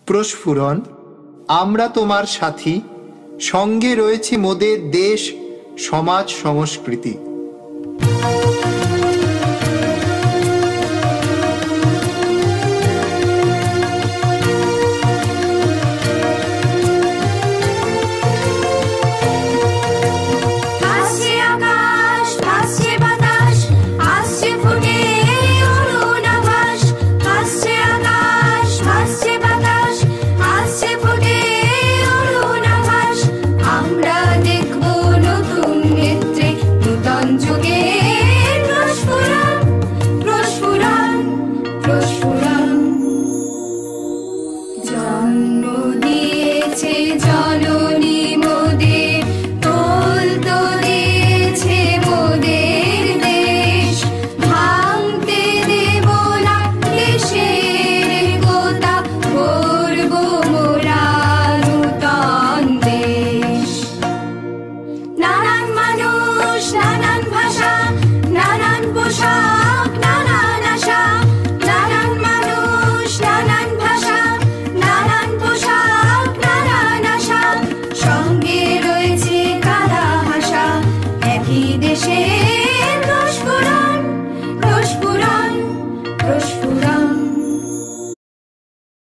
প্রস্ফুরণ, আমরা তোমার সাথী, সঙ্গে রয়েছে মোদের দেশ, সমাজ, সংস্কৃতি। নানান মানুষ, নানান ভাষা, নানান পোশাক।